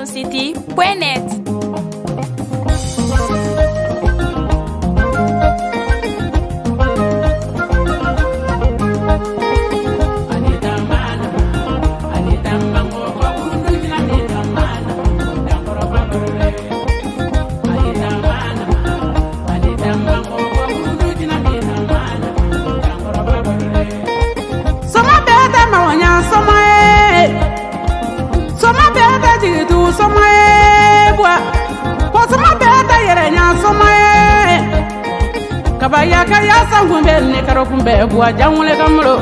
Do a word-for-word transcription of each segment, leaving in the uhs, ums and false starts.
city point net. Kabaya kaya sangumbe ne karokumbe bua jamule kamro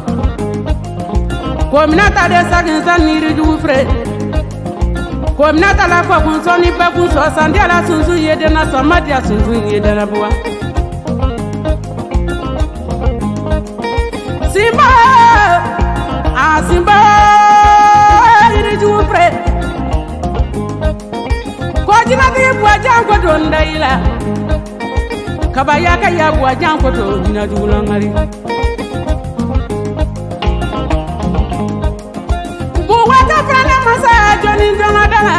ko minata de sagin saniri dufre ko minata la ko kun soni ba kun so sandi ala sunzu yede na samadia sunzu yede na bua simba a simba iri dufre ko jinati bua jango donda ila Kabaya kaya bua jango to dina dulangari Bua ta frana masa joni jona dala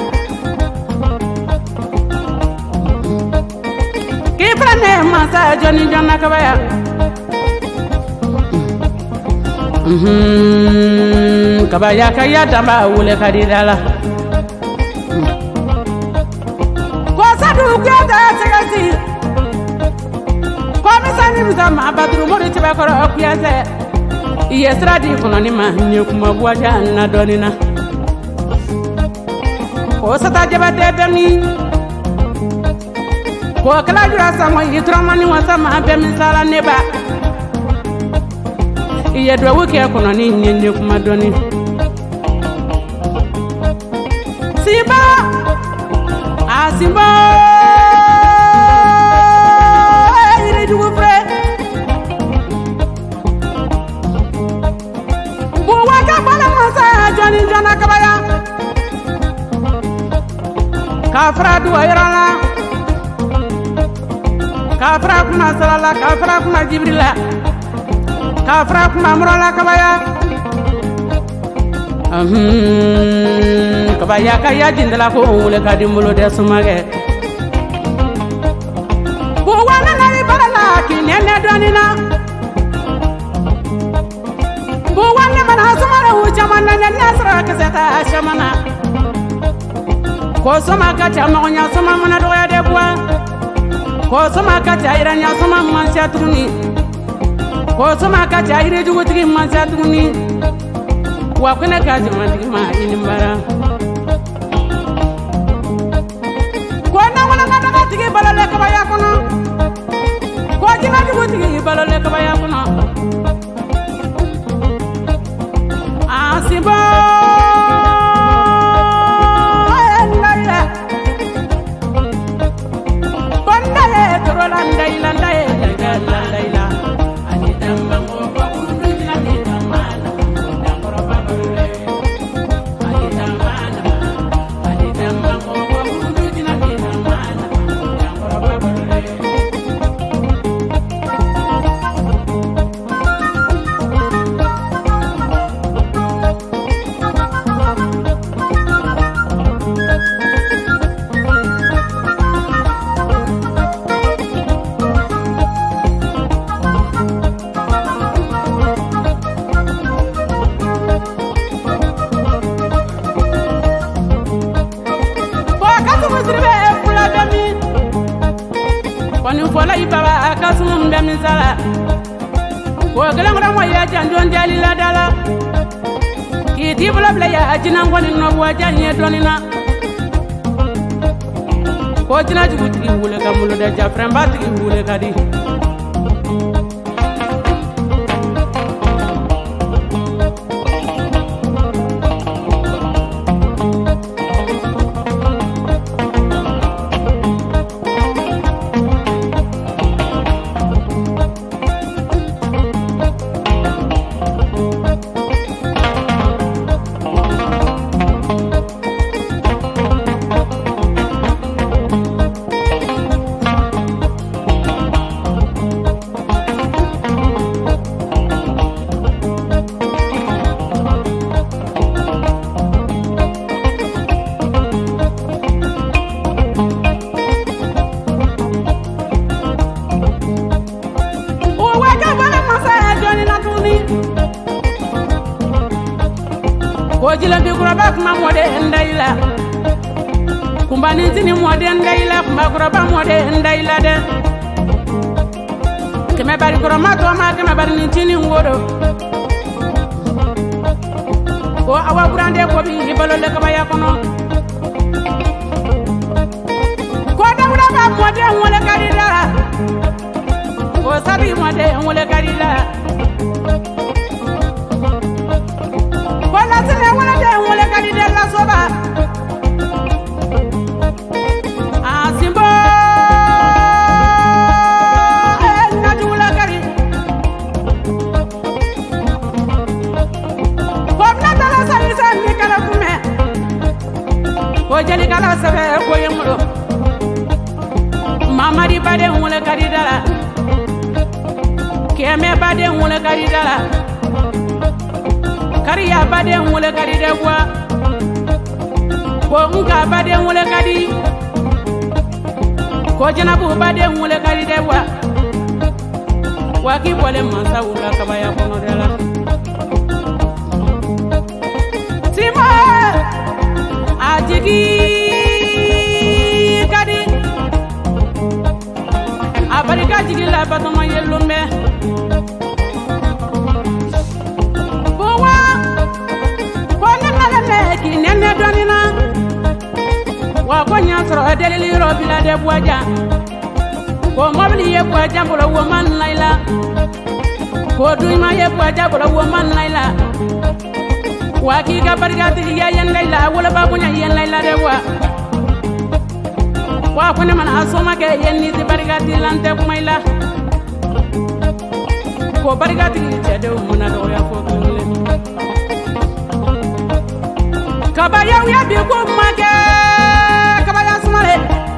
Ki frana masa joni jona kabaya Mhm kabaya kaya tamba ule kadidala Ko sadu kwata segasi Sani mzama badru mori tiba koro okuyase Iyesra di kunani ma nyekuma buwaja na donina Ko sata jaba debeni Ko kala jura sama yitramani wasama bemi sala neba Iye dwa wuke kunani nyekuma doni Simba Ah Simba Jana kabaya Kafra duwa yarana Kafra kuna salala Kafra kuna jibrila Kafra kuna murala kabaya Ahum Kabaya kaya jindala ko ule kadimulo de sumage Buwana nari barala kinene donina Buwana mana sumara Jamana na nasra kasata shamana Ko soma kata magonya soma mana doya de bua Ko soma kata iranya soma mansia tuni Ko soma kata ire jugutigi mansia tuni Wa kuna kaje mandigi ma inimbara Ko na wala ngada katigi balale kabaya kono Ko jina jugutigi balale kabaya kono Simba Laila Banda ye Torolanda ilanda ye Laila Laila Anita mango kwa kundu jina nita mana Dangoro babule Anita mana Anita mango kwa kundu jina nita mana Dangoro babule Fola ibaba akasum mbemi sala Ko galangra mo ya janjon jali la dala Ki tibula bla ya ajina ngoni no waja nye donina Ko jina juguti wule kamulo da jaframba ti wule kadi koroba kuma mode ndaila kumba nintini mode ndaila kumba koroba mode ndaila de keme bari koroma to ma keme bari nintini ngoro ko awa burande ko bi hibalo le kaba yakono ko dawra ba mode wala karida ko sabi mode wala karida ko la sele wala de wala karida la soba asimbo na dula kari ko na dala sai sai ni kala kume ko jeli kala sabe ko yemulo mamari bade wala karida la keme bade wala karida la kariya bade wala karida kwa ko nka bade wala kadi ko janabu bade wala karida kwa waki wala mansa wala kabaya kono dela sima ajigi kadi abarika jigi la batoma yelumbe bowa ko nana le ki nene donina wa ko nya soro delili robila de boja ko mobli ye boja bolo woman laila ko duima ye boja bolo woman laila wa ki ga barika tigi ya yen laila wala ba ko nya yen laila de wa wa ko ne man asoma ke yen ni ti barika tilante kumaila ko barika tigi jede mona do ya ko tule kabaya ya bi ko make kabaya sumare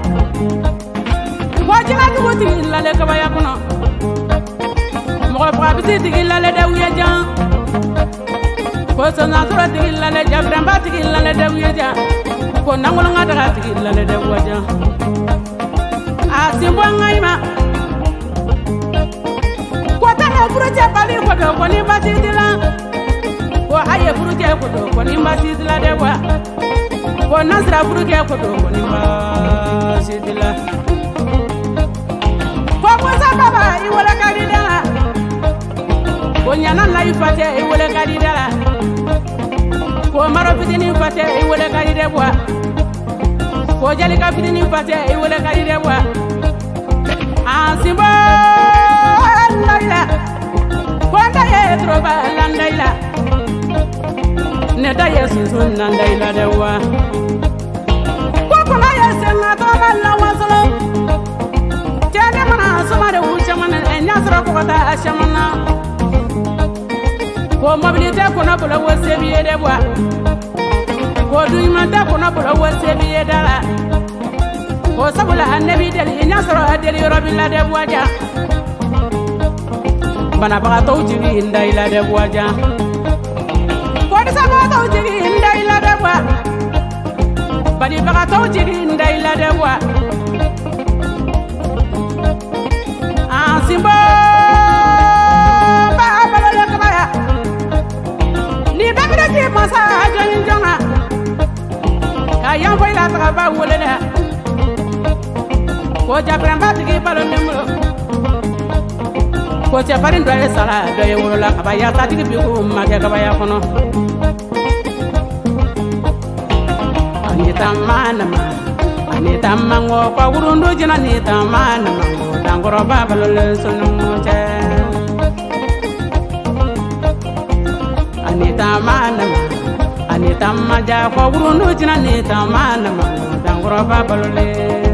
ko jina tu tigi lale kabaya kono mo ko fa bi tigi lale de wiya jan ko sana to tigi lale jabran ba tigi lale de wiya jan ko nangol ngada tigi lale de wiya jan asimbo ngaima ko ta no proje bali ko do ko ni batidila ko aye proje ko do ko ni batidila de wa ko nasra proje ko do ko ni batidila ko ko sa baba i wala kadida ko nyana la ifate i wala kadida ko maro fitini fate i wala kadida wa ko jali ka fitini fate i wala kadida wa asimbo laila kwanda ye troba landaila neta yesu sun landaila dewa kokona yesu na toba la wasolo tene mana somare uchamana enya sro ko ta ashamana ko mobilite ko na bula wosebiye dewa ko duimanta ko na bula wosebiye dala ko sabula annabi del ina soro adeli robilla de boja bana baga to jigi indaila de boja ko disa baga to jigi indaila de boja bani baga to jigi indaila de boja asimbo ba balole kabaya ni bagre ti masa ajoyin jonga kayam foila ta ba wole de ko jabran ba tigi balo nemro ko jabarin do e sala do e wolola kabaya ta tigi bi ko mage kabaya kono ani tamana ma ani tamango ko wurundo jina ni tamana ma dangoro ba balo le sonu moje ani tamana ma ani tamaja ko wurundo jina ni tamana ma dangoro ba balo le